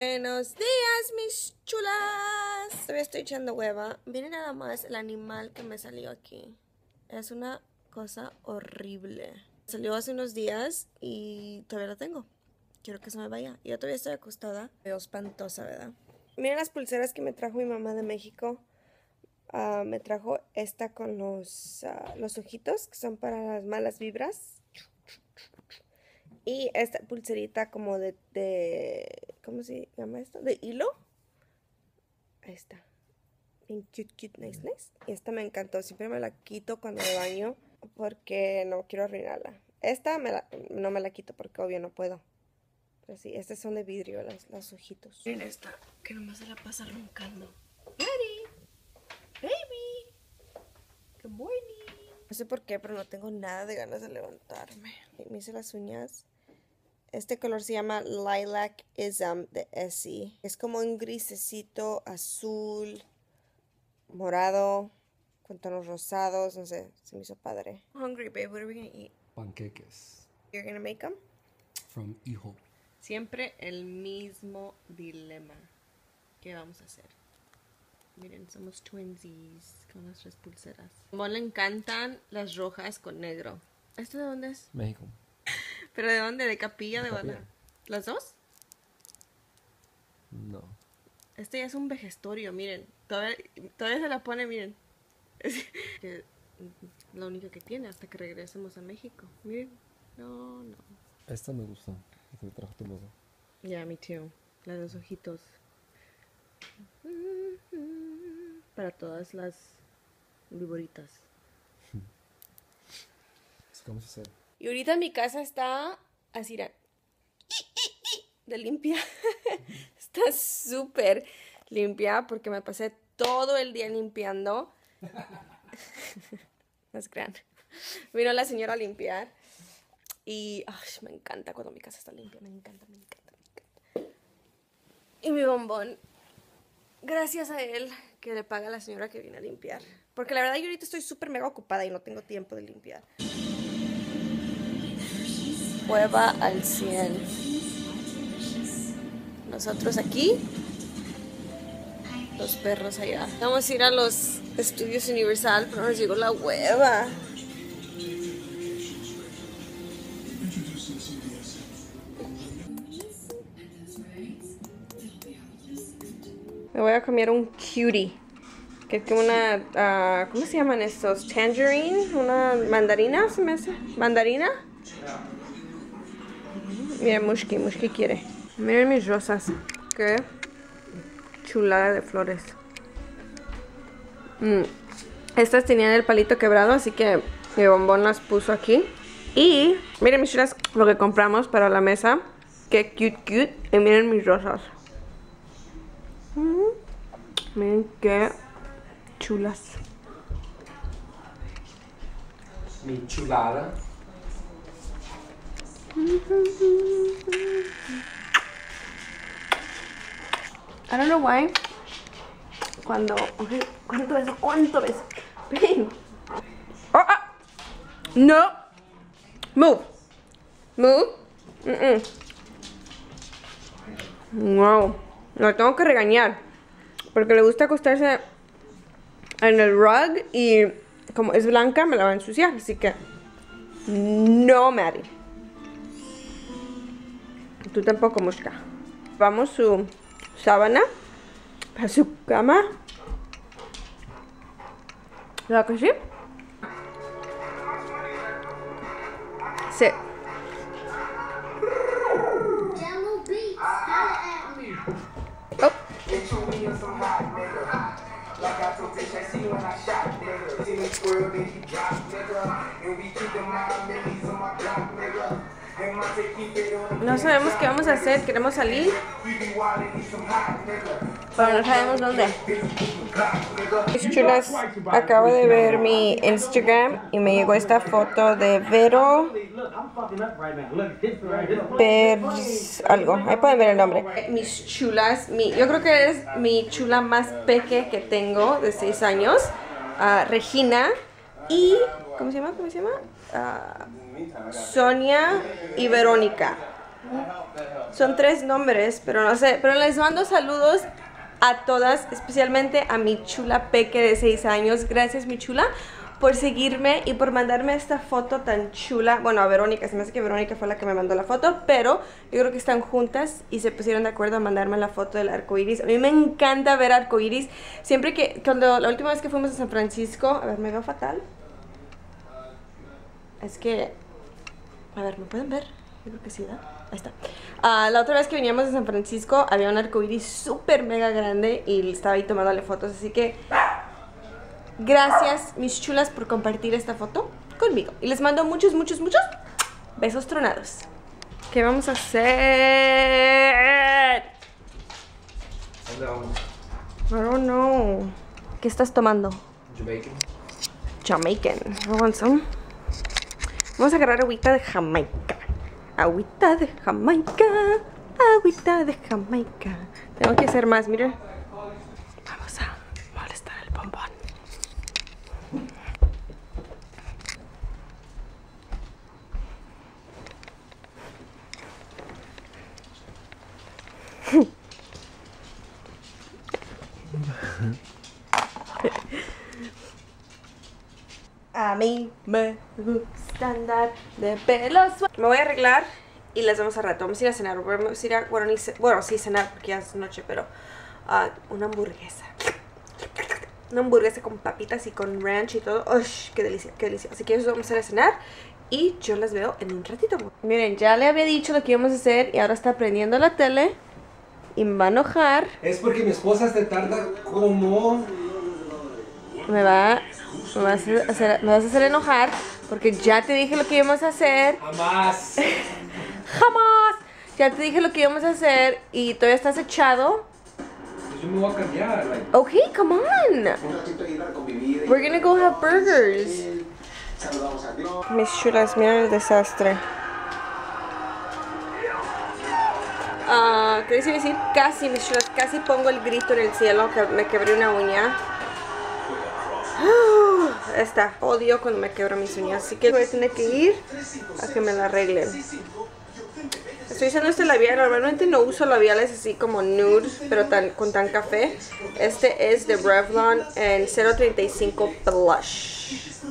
Buenos días, mis chulas. Todavía estoy echando hueva. Miren nada más el animal que me salió aquí. Es una cosa horrible. Salió hace unos días y todavía la tengo. Quiero que se me vaya. Yo todavía estoy acostada. Veo espantosa, ¿verdad? Miren las pulseras que me trajo mi mamá de México. Me trajo esta con los ojitos, que son para las malas vibras. Y esta pulserita como de ¿cómo se llama esto? De hilo. Ahí está. Bien cute, nice. Y esta me encantó. Siempre me la quito cuando me baño porque no quiero arruinarla. Esta no me la quito porque obvio no puedo. Pero sí, estas son de vidrio, los ojitos. Miren esta, que nomás se la pasa roncando. Baby. Good morning. No sé por qué, pero no tengo nada de ganas de levantarme. Me hice las uñas. Este color se llama Lilac Ism de Essie. Es como un grisecito, azul, morado, con tonos rosados. No sé, se me hizo padre. Hungry, babe. What are we gonna eat? Panqueques. You're gonna make them? From Hijo. Siempre el mismo dilema. ¿Qué vamos a hacer? Miren, somos twinsies con nuestras pulseras. A Mon le encantan las rojas con negro. ¿Esto de dónde es? México. ¿Pero de dónde? ¿De Capilla? ¿De Capilla. Guadalajara? ¿Las dos? No. Este ya es un vejestorio, miren. Todavía se la pone, miren. Es la única que tiene hasta que regresemos a México. Miren. No. Esta me gusta. La que me trajo tu mamá. Yeah, me too. La de los ojitos. Para todas las viboritas. ¿Qué vamos a hacer? Y ahorita mi casa está así de limpia. Está súper limpia porque me pasé todo el día limpiando. No es grande. Vino la señora a limpiar. Y me encanta cuando mi casa está limpia. Me encanta. Y mi bombón, gracias a él, que le paga a la señora que viene a limpiar. Porque la verdad yo ahorita estoy súper mega ocupada y no tengo tiempo de limpiar. Hueva al 100. Nosotros aquí, los perros allá. Vamos a ir a los estudios Universal, pero nos llegó la hueva. Me voy a comer un cutie, que es como una, ¿cómo se llaman estos? Tangerine, una mandarina, ¿se me hace? ¿Mandarina? Miren, Mushki quiere. Miren mis rosas. Qué chulada de flores. Estas tenían el palito quebrado, así que mi bombón las puso aquí. Y miren mis chulas, lo que compramos para la mesa. Qué cute. Y miren mis rosas. Miren qué chulas. Mi chulada. I don't know why. ¿Cuánto beso? Ven. No. Move. Wow. Lo tengo que regañar. Porque le gusta acostarse en el rug y como es blanca me la va a ensuciar. Así que no, Mary. Tú tampoco, Mushka. Vamos su sábana para su cama. ¿Verdad que sí? Sí. Oh. No sabemos qué vamos a hacer, queremos salir, pero no sabemos dónde. Mis chulas, acabo de ver mi Instagram y me llegó esta foto de Vero algo, ahí pueden ver el nombre. Mis chulas, yo creo que es mi chula más peque que tengo de 6 años, Regina y, ¿cómo se llama? Sonia y Verónica. Son 3 nombres, pero no sé. Pero les mando saludos a todas, especialmente a mi chula Peque de 6 años. Gracias, mi chula, por seguirme y por mandarme esta foto tan chula. Bueno, a Verónica, se me hace que Verónica fue la que me mandó la foto, pero yo creo que están juntas y se pusieron de acuerdo a mandarme la foto del arco iris. A mí me encanta ver arco iris. Siempre que, la última vez que fuimos a San Francisco, a ver, me veo fatal. Es que, a ver, ¿me pueden ver? Yo creo que sí, ¿verdad? Ahí está. La otra vez que veníamos de San Francisco había un arco iris súper mega grande y estaba ahí tomándole fotos, así que gracias, mis chulas, por compartir esta foto conmigo. Y les mando muchos, muchos, muchos besos tronados. ¿Qué vamos a hacer? ¿Dónde vamos? I don't know. ¿Qué estás tomando? Jamaican. Jamaican. Vamos a agarrar agüita de Jamaica. Agüita de Jamaica. Agüita de Jamaica. Tengo que hacer más, miren. Vamos a molestar el bombón. A mí me gusta andar de pelo suelto. Me voy a arreglar y les vamos a rato. Vamos a ir a cenar. Vamos a ir a, bueno, sí cenar porque ya es noche, pero una hamburguesa. Una hamburguesa con papitas y con ranch y todo. ¡Uy! ¡Qué delicia! ¡Qué delicia! Así que eso vamos a ir a cenar y yo las veo en un ratito. Miren, ya le había dicho lo que íbamos a hacer y ahora está prendiendo la tele y me va a enojar. Es porque mi esposa se tarda como... Me vas a hacer enojar porque ya te dije lo que íbamos a hacer. Jamás. ¡Jamás! Ya te dije lo que íbamos a hacer y todavía estás echado. Pues yo me voy a cambiar. Like. Okay, come on. We're gonna go have burgers. Mis chulas, miren el desastre. ¿Qué decir? Casi, mis chulas, casi pongo el grito en el cielo que me quebré una uña. Está, odio cuando me quebro mis uñas, así que voy a tener que ir a que me la arreglen. Estoy usando este labial, normalmente no uso labiales así como nude, pero con tan café. Este es de Revlon en 035 Blush.